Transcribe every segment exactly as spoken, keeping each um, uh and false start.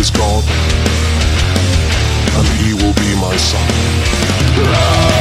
is God, and he will be my son.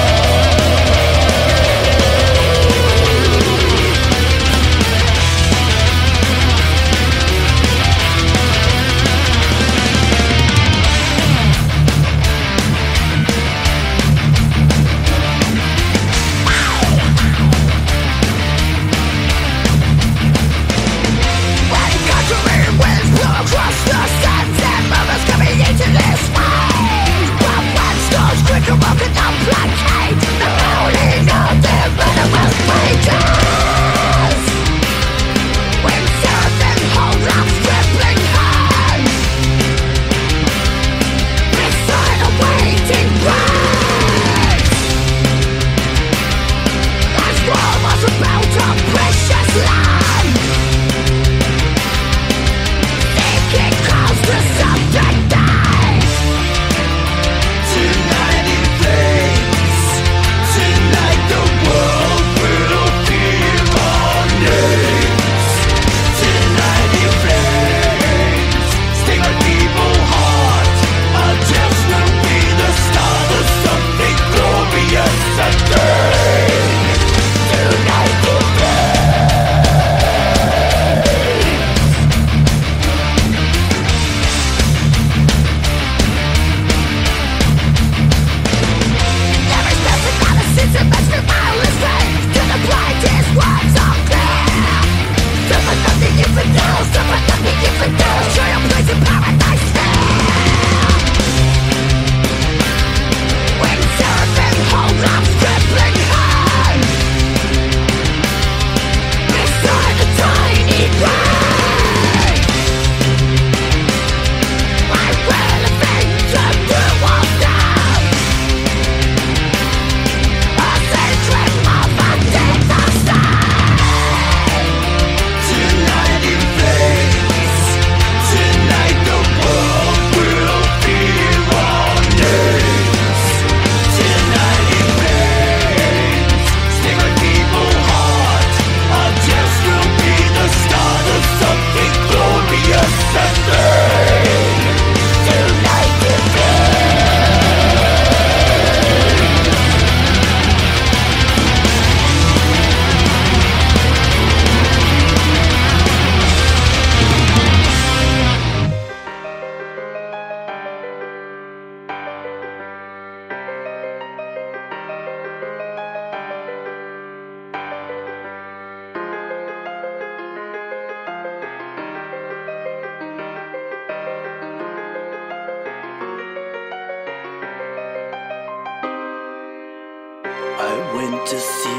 I went to see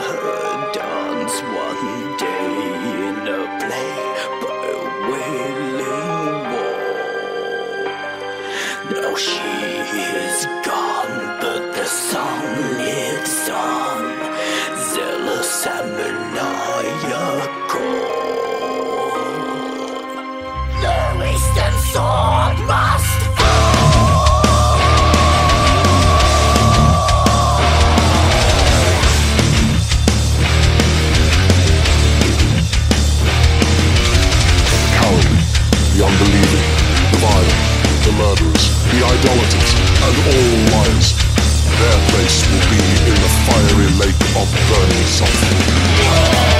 her dance one day in a play by a wailing wall. Now she is gone, but the song lives on, zealous and maniacal. The eastern sword must the unbelieving, the violent, the murderers, the idolaters, and all liars. Their place will be in the fiery lake of burning sulfur.